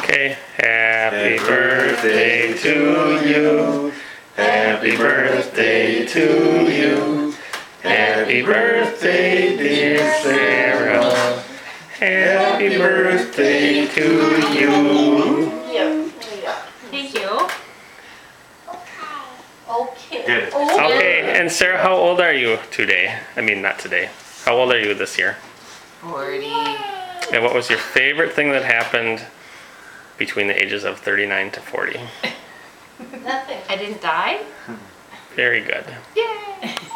Okay. Happy birthday to you. Happy birthday to you. Happy birthday, dear Sarah. Happy birthday to you. Thank you. Okay. Good. Okay, and Sarah, how old are you today? I mean, not today. How old are you this year? 40. And what was your favorite thing that happened between the ages of 39 to 40? Nothing. I didn't die? Very good. Yay!